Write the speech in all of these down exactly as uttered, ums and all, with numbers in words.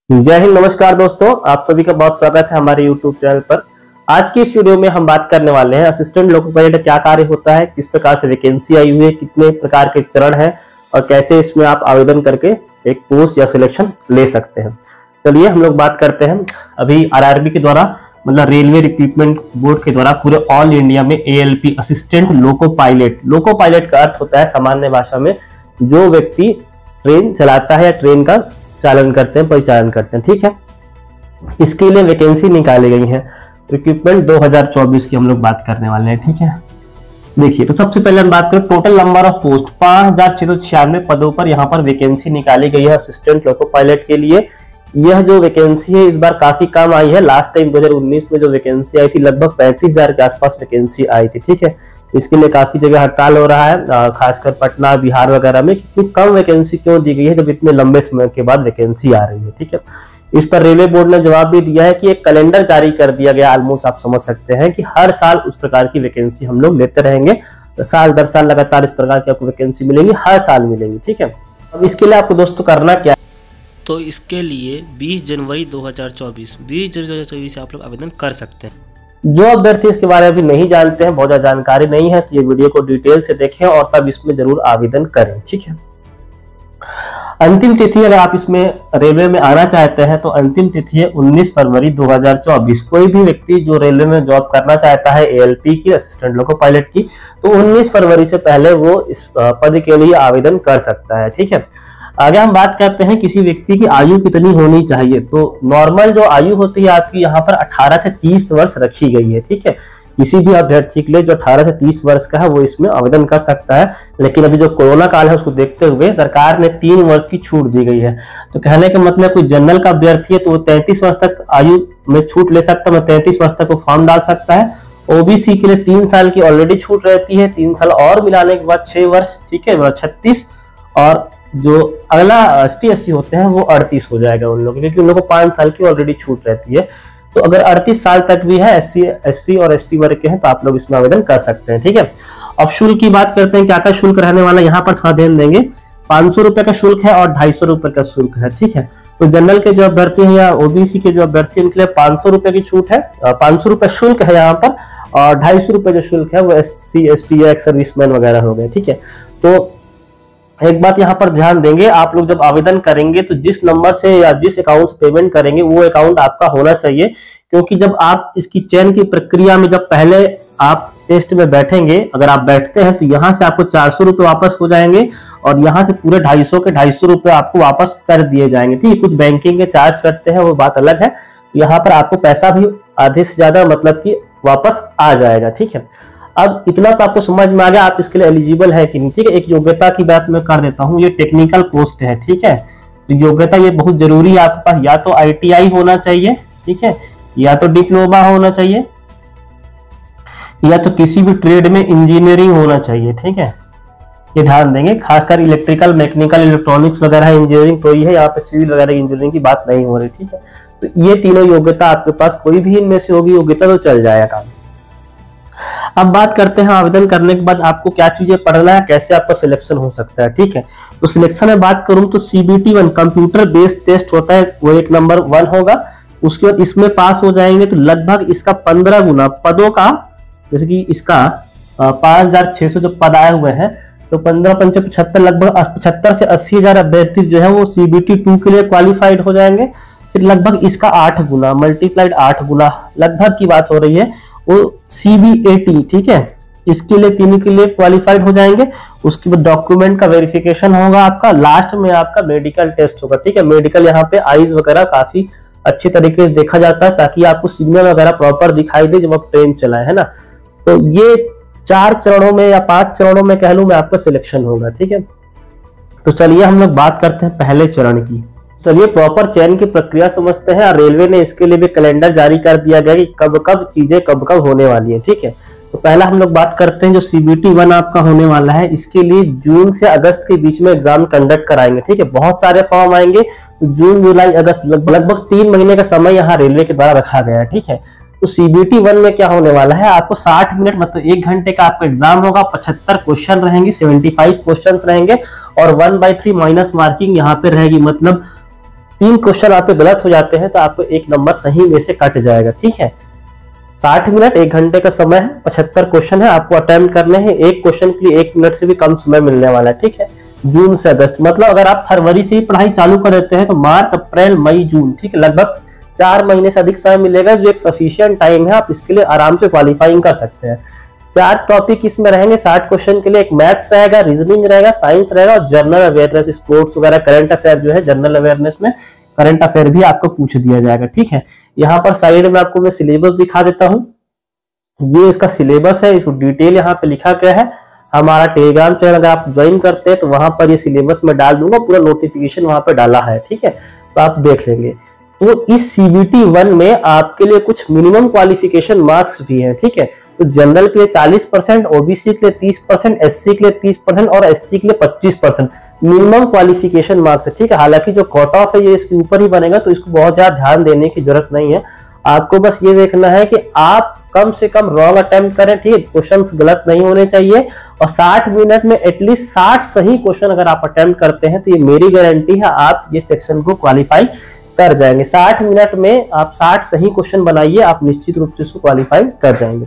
जय हिंद, नमस्कार दोस्तों, आप सभी का बहुत स्वागत है हमारे यूट्यूब चैनल पर। आज की इस वीडियो में हम बात करने वाले हैं असिस्टेंट लोको पायलट का क्या कार्य होता है, किस प्रकार से वैकेंसी आई हुई है, कितने प्रकार के चरण हैं और कैसे इसमें आप आवेदन करके एक पोस्ट या सिलेक्शन ले सकते हैं। चलिए हम लोग बात करते हैं। अभी आरआरबी के द्वारा मतलब रेलवे रिक्रूटमेंट बोर्ड के द्वारा पूरे ऑल इंडिया में ALP assistant loco pilot, loco pilot का अर्थ होता है सामान्य भाषा में जो व्यक्ति ट्रेन चलाता है या ट्रेन का चालन करते हैं, परिचालन करते हैं, ठीक है। इसके लिए वैकेंसी निकाली गई है। रिक्रूटमेंट दो हज़ार चौबीस की हम लोग बात करने वाले हैं, ठीक है। देखिए, तो सबसे पहले हम बात करें टोटल नंबर ऑफ पोस्ट पांच हजार छह सौ छियानवे पदों पर यहाँ पर वैकेंसी निकाली गई है असिस्टेंट लोको पायलट के लिए। यह जो वैकेंसी है इस बार काफी कम आई है। लास्ट टाइम दो हज़ार उन्नीस में जो वैकेंसी आई थी लगभग पैंतीस हजार के आसपास वैकेंसी आई थी, ठीक है। इसके लिए काफी जगह हड़ताल हो रहा है, खासकर पटना, बिहार वगैरह में। कितनी कम वैकेंसी क्यों दी गई है जब इतने लंबे समय के बाद वैकेंसी आ रही है, ठीक है। इस पर रेलवे बोर्ड ने जवाब भी दिया है कि एक कैलेंडर जारी कर दिया गया। ऑलमोस्ट आप समझ सकते हैं कि हर साल उस प्रकार की वैकेंसी हम लोग लेते रहेंगे। साल दर साल लगातार इस प्रकार की आपको वैकेंसी मिलेगी, हर साल मिलेगी, ठीक है। अब इसके लिए आपको दोस्तों करना क्या, तो इसके लिए बीस जनवरी दो हज़ार चौबीस बीस जनवरी दो हज़ार चौबीस से आप लोग आवेदन कर सकते हैं। जो अभ्यर्थी इसके बारे में अभी नहीं जानते हैं, बहुत ज्यादा जानकारी नहीं है, तो ये वीडियो को डिटेल से देखें और तब इसमें जरूर आवेदन करें, ठीक है। अंतिम तिथि, अगर आप इसमें रेलवे में आना चाहते हैं तो अंतिम तिथि है उन्नीस फरवरी दो हज़ार चौबीस। कोई भी व्यक्ति जो रेलवे में जॉब करना चाहता है एएलपी की, असिस्टेंट लोको पायलट की, तो उन्नीस फरवरी से पहले वो इस पद के लिए आवेदन कर सकता है, ठीक है। आगे हम बात करते हैं किसी व्यक्ति की आयु कितनी होनी चाहिए। तो नॉर्मल जो आयु होती है आपकी यहाँ पर अठारह से तीस वर्ष रखी गई है, ठीक है। किसी भी अभ्यर्थी के लिए जो अठारह से तीस वर्ष का है वो इसमें आवेदन कर सकता है। लेकिन अभी जो कोरोना काल है उसको देखते हुए सरकार ने तीन वर्ष की छूट दी गई है। तो कहने का मतलब कोई जनरल का अभ्यर्थी है तो वो तैंतीस वर्ष तक आयु में छूट ले सकता है, तैंतीस वर्ष तक वो फॉर्म डाल सकता है। ओबीसी के लिए तीन साल की ऑलरेडी छूट रहती है, तीन साल और मिलाने के बाद छह वर्ष, ठीक है, छत्तीस। और जो अगला एस टी एस सी होते हैं वो अड़तीस हो जाएगा उन लोगों, क्योंकि उन लोगों को पांच साल की ऑलरेडी छूट रहती है। तो अगर अड़तीस साल तक भी है एससी एससी और एसटी वर्ग के हैं तो आप लोग इसमें आवेदन कर सकते हैं, ठीक है। अब शुल्क की बात करते हैं, क्या क्या शुल्क रहने वाला है यहाँ पर थोड़ा ध्यान देंगे। पांच सौ रुपए का शुल्क है और ढाई सौ रुपए का शुल्क है, ठीक है। तो जनरल के जो अभ्यर्थी हैं या ओबीसी के जो अभ्यर्थी उनके लिए पांच सौ रुपए की छूट है, पांच सौ रुपए शुल्क है यहाँ पर, और ढाई सौ रुपए जो शुल्क है वो S C S T ex serviceman वगैरह हो गए, ठीक है। तो एक बात यहाँ पर ध्यान देंगे, आप लोग जब आवेदन करेंगे तो जिस नंबर से या जिस अकाउंट से पेमेंट करेंगे वो अकाउंट आपका होना चाहिए। क्योंकि जब आप इसकी चयन की प्रक्रिया में जब पहले आप टेस्ट में बैठेंगे, अगर आप बैठते हैं तो यहाँ से आपको चार सौ रुपये वापस हो जाएंगे और यहाँ से पूरे ढाई सौ के ढाई सौ रुपये आपको वापस कर दिए जाएंगे, ठीक है। कुछ बैंकिंग के चार्ज करते हैं, वो बात अलग है। यहाँ पर आपको पैसा भी आधे से ज्यादा मतलब कि वापस आ जाएगा, ठीक है। अब इतना तो आपको समझ में आ गया आप इसके लिए एलिजिबल है कि नहीं, ठीक है। एक योग्यता की बात मैं कर देता हूँ, ये टेक्निकल पोस्ट है, ठीक है। तो योग्यता ये बहुत जरूरी है आपके पास, या तो आईटीआई होना चाहिए, ठीक है, या तो डिप्लोमा होना चाहिए, या तो किसी भी ट्रेड में इंजीनियरिंग होना चाहिए, ठीक है। ये ध्यान देंगे, खासकर इलेक्ट्रिकल, मैकेनिकल, इलेक्ट्रॉनिक्स वगैरह इंजीनियरिंग तो ही है, यहाँ पे सिविल वगैरह इंजीनियरिंग की बात नहीं हो रही, ठीक है। तो ये तीनों योग्यता आपके पास कोई भी इनमें से होगी योग्यता तो चल जाएगा काम। अब बात करते हैं आवेदन करने के बाद आपको क्या चीजें पढ़ना है, कैसे आपका सिलेक्शन हो सकता है, ठीक है। तो सिलेक्शन में बात करूं तो CBT one computer based test होता है, वो एक नंबर वन होगा। उसके बाद इसमें पास हो जाएंगे तो लगभग इसका पंद्रह गुना पदों का, जैसे कि इसका पांच हजार छह सौ जो पद आए हुए हैं, तो पंद्रह पंचे पचहत्तर, लगभग पचहत्तर से अस्सी हजार अभ्यर्थी जो है वो सीबीटी टू के लिए क्वालिफाइड हो जाएंगे। फिर लगभग इसका आठ गुना मल्टीप्लाइड आठ गुना लगभग की बात हो रही है वो सीबीएटी, ठीक है, इसके लिए तीनों के लिए क्वालिफाइड हो जाएंगे। उसके बाद डॉक्यूमेंट का वेरिफिकेशन होगा आपका, लास्ट में आपका मेडिकल टेस्ट होगा, ठीक है। मेडिकल यहाँ पे आईज वगैरह काफी अच्छी तरीके से देखा जाता है ताकि आपको सिग्नल वगैरह प्रॉपर दिखाई दे जब आप ट्रेन चलाए, है ना। तो ये चार चरणों में या पांच चरणों में कह लूं मैं आपका सिलेक्शन होगा, ठीक है। तो चलिए हम लोग बात करते हैं पहले चरण की। चलिए प्रॉपर चयन की प्रक्रिया समझते हैं। रेलवे ने इसके लिए भी कैलेंडर जारी कर दिया गया कि कब कब चीजें कब कब होने वाली है, ठीक है। तो पहला हम लोग बात करते हैं जो सीबीटी वन आपका होने वाला है, इसके लिए जून से अगस्त के बीच में एग्जाम कंडक्ट कराएंगे, ठीक है। बहुत सारे फॉर्म आएंगे, तो जून जुलाई अगस्त लगभग तीन महीने का समय यहाँ रेलवे के द्वारा रखा गया है, ठीक है। तो सीबीटी वन में क्या होने वाला है, आपको साठ मिनट मतलब एक घंटे का आपका एग्जाम होगा, पचहत्तर क्वेश्चन रहेंगे, पचहत्तर क्वेश्चंस रहेंगे और one by three minus marking यहाँ पे रहेगी, मतलब तीन क्वेश्चन आप पे गलत हो जाते हैं तो आपको एक नंबर सही में से कट जाएगा, ठीक है। साठ मिनट एक घंटे का समय है, पचहत्तर क्वेश्चन है, आपको अटेम्प्ट करने हैं। एक क्वेश्चन के लिए एक मिनट से भी कम समय मिलने वाला है, ठीक है। जून से अगस्त, मतलब अगर आप फरवरी से ही पढ़ाई चालू कर देते हैं तो मार्च, अप्रैल, मई, जून, ठीक है, लगभग चार महीने से अधिक समय मिलेगा, जो एक सफिशिएंट टाइम है। आप इसके लिए आराम से क्वालिफाइंग कर सकते हैं। चार टॉपिक इसमें रहेंगे साठ क्वेश्चन के लिए, एक मैथ्स रहेगा, रीजनिंग रहेगा, साइंस रहेगा और जनरल अवेयरनेस, स्पोर्ट्स वगैरह, करंट अफेयर जो है जनरल अवेयरनेस में करंट अफेयर भी आपको पूछ दिया जाएगा, ठीक है। यहाँ पर साइड में आपको मैं सिलेबस दिखा देता हूँ, ये इसका सिलेबस है, इसको डिटेल यहाँ पे लिखा गया है। हमारा टेलीग्राम चैनल अगर आप ज्वाइन करते हैं तो वहां पर ये सिलेबस में डाल दूंगा, पूरा नोटिफिकेशन वहां पर डाला है, ठीक है, तो आप देख लेंगे। तो इस सीबीटी वन में आपके लिए कुछ मिनिमम क्वालिफिकेशन मार्क्स भी हैं, ठीक है। तो जनरल के लिए चालीस परसेंट, ओबीसी के लिए तीस परसेंट, एससी के लिए तीस परसेंट और एसटी के लिए पच्चीस परसेंट मिनिमम क्वालिफिकेशन मार्क्स है, ठीक है। हालांकि जो कट ऑफ है ये इसके ऊपर ही बनेगा, तो इसको बहुत ज्यादा ध्यान देने की जरूरत नहीं है। आपको बस ये देखना है कि आप कम से कम रॉन्ग अटेम्प्ट करें, ठीक है, क्वेश्चंस गलत नहीं होने चाहिए। और साठ मिनट में एटलीस्ट साठ सही क्वेश्चन अगर आप अटेम्प्ट करते हैं तो ये मेरी गारंटी है आप ये सेक्शन को क्वालिफाई कर जाएंगे। साठ मिनट में आप साठ सही क्वेश्चन बनाइए, आप निश्चित रूप से इसको क्वालिफाई कर जाएंगे।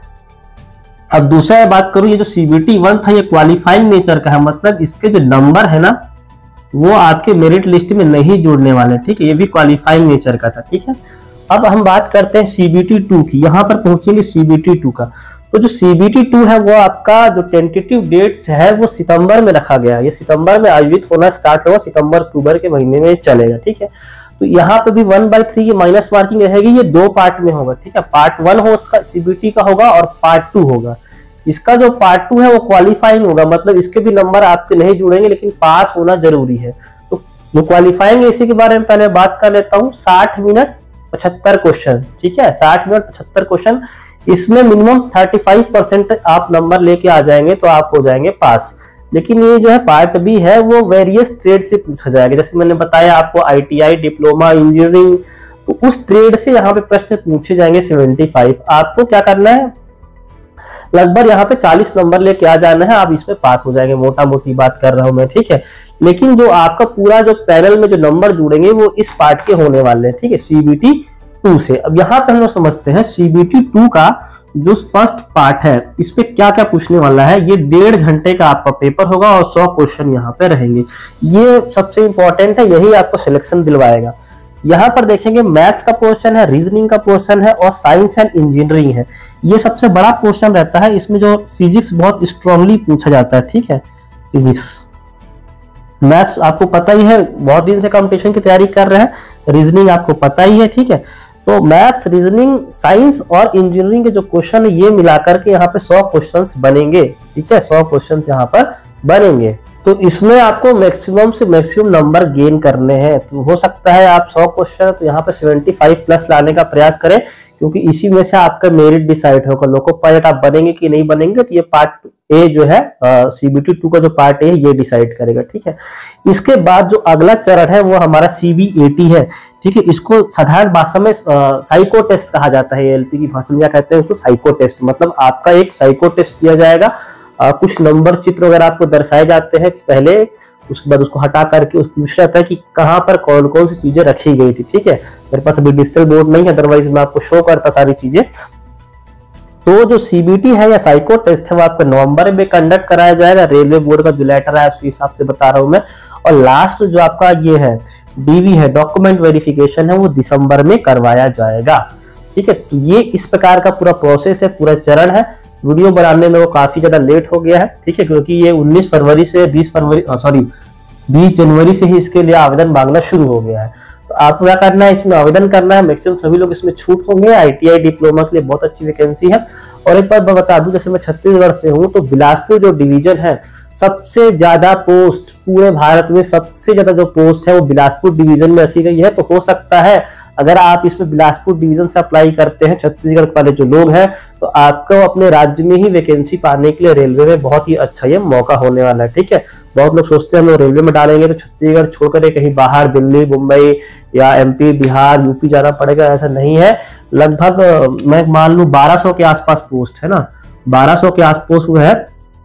अब दूसरा बात करूं, ये जो सीबीटी वन था ये क्वालिफाइंग नेचर का है, मतलब इसके जो नंबर है ना वो आपके मेरिट लिस्ट में नहीं जुड़ने वाले, ठीक है, ये भी क्वालिफाइंग नेचर का था, ठीक है। अब हम बात करते हैं सीबीटी टू की, यहाँ पर पहुंचेंगे सीबीटी टू का। तो जो सीबीटी टू है वो आपका जो टेंटेटिव डेट्स है वो सितंबर में रखा गया है, ये सितंबर में आयोजित होना स्टार्ट होगा, सितंबर अक्टूबर के महीने में चलेगा, ठीक है। तो यहाँ पे भी वन बाई थ्री की माइनस मार्किंग रहेगी, ये दो पार्ट में होगा, ठीक है। पार्ट वन हो उसका सीबीटी का होगा और पार्ट टू होगा। इसका जो पार्ट टू है वो क्वालिफाइंग होगा, मतलब इसके भी नंबर आपके नहीं जुड़ेंगे लेकिन पास होना जरूरी है। तो जो क्वालिफाइंग है इसी के बारे में पहले बात कर लेता हूँ। साठ मिनट पचहत्तर क्वेश्चन, ठीक है, साठ मिनट पचहत्तर क्वेश्चन, इसमें मिनिमम पैंतीस परसेंट आप नंबर लेके आ जाएंगे तो आप हो जाएंगे पास। लेकिन ये जो है पार्ट बी है वो वेरियस ट्रेड से पूछा जाएगा, जैसे मैंने बताया आपको आईटीआई, डिप्लोमा, इंजीनियरिंग, तो उस ट्रेड से यहाँ पे प्रश्न पूछे जाएंगे पचहत्तर। आपको क्या करना है, लगभग यहाँ पे चालीस नंबर लेके आ जाना है, आप इसमें पास हो जाएंगे, मोटा मोटी बात कर रहा हूं मैं, ठीक है। लेकिन जो आपका पूरा जो पैनल में जो नंबर जुड़ेंगे वो इस पार्ट के होने वाले हैं, ठीक है, सीबीटी टू से। अब यहाँ पे हम लोग समझते हैं सीबीटी टू का जो फर्स्ट पार्ट है इस पे क्या क्या पूछने वाला है। ये डेढ़ घंटे का आपका पेपर होगा और सौ क्वेश्चन यहाँ पे रहेंगे, ये सबसे इंपॉर्टेंट है, यही आपको सिलेक्शन दिलवाएगा। यहाँ पर देखेंगे मैथ्स का पोर्शन है, रीजनिंग का पोर्शन है और साइंस एंड इंजीनियरिंग है। ये सबसे बड़ा पोर्शन रहता है, इसमें जो फिजिक्स बहुत स्ट्रांगली पूछा जाता है, ठीक है, फिजिक्स। मैथ्स आपको पता ही है, बहुत दिन से कंपटीशन की तैयारी कर रहे हैं, रीजनिंग आपको पता ही है, ठीक है। तो मैथ्स, रीजनिंग, साइंस और इंजीनियरिंग के जो क्वेश्चन है ये मिलाकर के यहाँ पे सौ क्वेश्चंस बनेंगे, ठीक है, सौ क्वेश्चंस यहाँ पर बनेंगे। तो इसमें आपको मैक्सिमम से मैक्सिमम नंबर गेन करने हैं। तो हो सकता है आप सौ क्वेश्चन तो यहाँ पे पचहत्तर प्लस लाने का प्रयास करें, क्योंकि इसी में से आपका मेरिट डिसाइड होगा, लोको पायलट आप बनेंगे कि नहीं बनेंगे। तो ये पार्ट ए जो है सीबीटी टू का जो पार्ट ए है ये डिसाइड करेगा, ठीक है। इसके बाद जो अगला चरण है वो हमारा सीबीएटी है, ठीक है। इसको साधारण भाषा में साइको टेस्ट कहा जाता है, एलपी की भाषा में क्या कहते हैं उसको, साइको टेस्ट। मतलब आपका एक साइको टेस्ट किया जाएगा, आ, कुछ नंबर चित्र वगैरह आपको दर्शाए जाते हैं पहले, उसके बाद उसको हटा करके उसको पूछ जाता है कि कहाँ पर कौन कौन सी चीजें रखी गई थी, ठीक है। मेरे पास अभी डिजिटल बोर्ड नहीं है, अदरवाइज मैं आपको शो करता सारी चीजें। तो जो सीबीटी है या साइको टेस्ट है वो आपको नवंबर में कंडक्ट कराया जाएगा, रेलवे बोर्ड का जो लेटर है उसके हिसाब से बता रहा हूं मैं। और लास्ट जो आपका ये है डीवी है, डॉक्यूमेंट वेरिफिकेशन है, वो दिसंबर में करवाया जाएगा, ठीक है। तो ये इस प्रकार का पूरा प्रोसेस है, पूरा चरण है। वीडियो बनाने में वो काफी ज्यादा लेट हो गया है, ठीक है, क्योंकि ये उन्नीस फरवरी से बीस फरवरी सॉरी बीस जनवरी से ही इसके लिए आवेदन मांगना शुरू हो गया है। तो आपको क्या करना है, इसमें आवेदन करना है, मैक्सिमम सभी लोग इसमें छूट होंगे। आईटीआई डिप्लोमा के लिए बहुत अच्छी वैकेंसी है। और एक बात मैं बता दूं, जैसे मैं छत्तीसगढ़ से हूँ तो बिलासपुर जो डिवीजन है सबसे ज्यादा पोस्ट पूरे भारत में, सबसे ज्यादा जो पोस्ट है वो बिलासपुर डिवीजन में रखी गई है। तो हो सकता है अगर आप इसमें बिलासपुर डिवीजन से अप्लाई करते हैं, छत्तीसगढ़ वाले जो लोग हैं, तो आपको अपने राज्य में ही वैकेंसी पाने के लिए रेलवे में बहुत ही अच्छा ये मौका होने वाला है, ठीक है। बहुत लोग सोचते हैं हम लोग रेलवे में डालेंगे तो छत्तीसगढ़ छोड़कर कहीं बाहर दिल्ली, मुंबई या एमपी, बिहार, यूपी जाना पड़ेगा, ऐसा नहीं है। लगभग मैं मान लूं बारह सौ के आसपास पोस्ट है ना, बारह सौ के आसपास वो है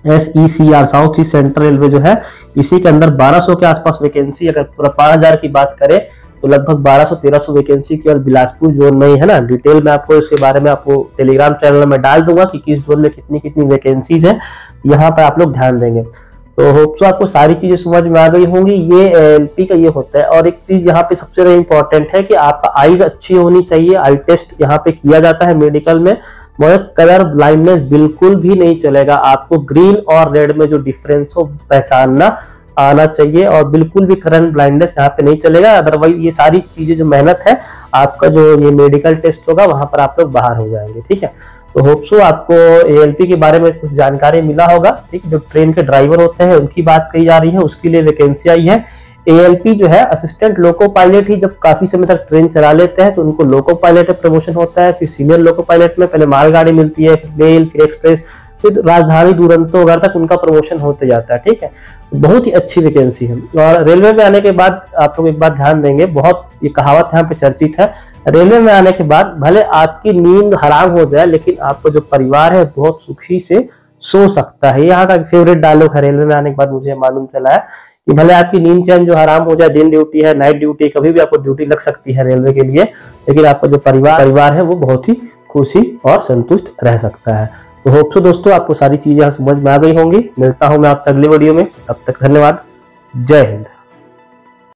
S E C R South East Central Railway जो है, इसी के अंदर बारह सौ के आसपास वैकेंसी, अगर पूरा पाँच हज़ार की बात करें तो लगभग बारह सौ तेरह सौ वैकेंसी केवल बिलासपुर जोन में ही है ना। डिटेल में आपको इसके बारे में आपको टेलीग्राम चैनल में डाल दूंगा कि किस जोन में कितनी कितनी वैकेंसीज है, यहाँ पर आप लोग ध्यान देंगे। तो होप सो आपको सारी चीजें समझ में आ गई होंगी। ये एलपी का ये होता है। और एक चीज यहाँ पे सबसे ज्यादा इंपॉर्टेंट है कि आपका आईज अच्छी होनी चाहिए। आई टेस्ट यहाँ पे किया जाता है मेडिकल में, मगर कलर ब्लाइंडनेस बिल्कुल भी नहीं चलेगा। आपको ग्रीन और रेड में जो डिफरेंस हो पहचानना आना चाहिए, और बिल्कुल भी करंट ब्लाइंडनेस यहाँ पे नहीं चलेगा। अदरवाइज ये सारी चीजें जो मेहनत है, आपका जो ये मेडिकल टेस्ट होगा वहां पर आप लोग बाहर हो जाएंगे। ठीक है, तो होप सो आपको एएलपी के बारे में कुछ जानकारी मिला होगा। ठीक है, जो ट्रेन के ड्राइवर होते हैं उनकी बात कही जा रही है, उसके लिए वैकेंसी आई है। एएलपी जो है असिस्टेंट लोको पायलट ही जब काफी समय तक ट्रेन चला लेते हैं तो उनको लोको पायलट में प्रमोशन होता है। फिर सीनियर लोको पायलट में पहले मालगाड़ी मिलती है, फिर मेल, फिर एक्सप्रेस, फिर राजधानी दुरंतो वगैरह तक उनका प्रमोशन होते जाता है। ठीक है, बहुत ही अच्छी वैकेंसी है। और रेलवे में आने के बाद आप लोग एक बात ध्यान देंगे, बहुत ये कहावत यहाँ पे चर्चित है, रेलवे में आने के बाद भले आपकी नींद हराम हो जाए लेकिन आपका जो परिवार है बहुत सुखी से सो सकता है। यहाँ का फेवरेट डायलॉग है रेलवे में आने के बाद, मुझे मालूम चला है कि भले आपकी नींद चैन जो हराम हो जाए, दिन ड्यूटी है, नाइट ड्यूटी, कभी भी आपको ड्यूटी लग सकती है रेलवे के लिए, लेकिन आपका जो परिवार परिवार है वो बहुत ही खुशी और संतुष्ट रह सकता है। तो होप सो दोस्तों आपको सारी चीजें समझ में आ गई होंगी। मिलता हूं मैं आपसे अगली वीडियो में, तब तक धन्यवाद, जय हिंद।